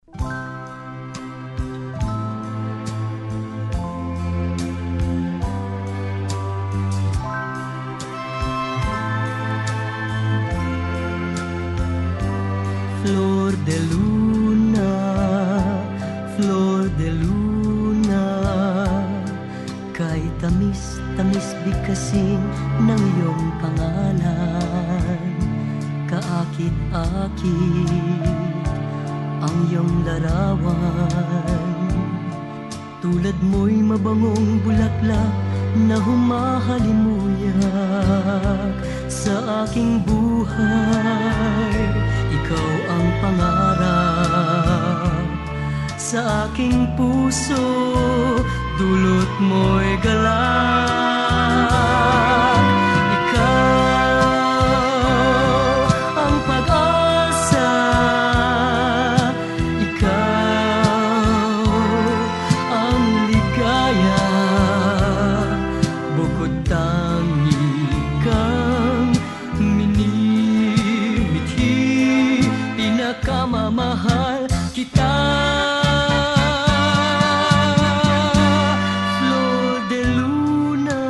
Flor de luna, flor de luna, kay tamis-tamis bigkasing ng iyong pangalan. Kaakit-akit ang iyong larawan, tulad mo'y mabangong bulaklak na humahalimuyak sa aking buhay. Ikaw ang pangarap sa aking puso, dulot mo'y galak. Ikaw ang pag-asa, ikaw ang ligaya, bukod tangi kang minimithi, pinakamamahal kita. Flor de luna.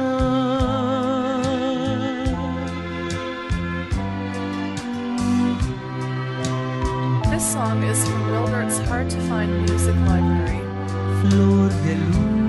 This song is from Wilbert's Hard to Find Music Library. Flor de luna.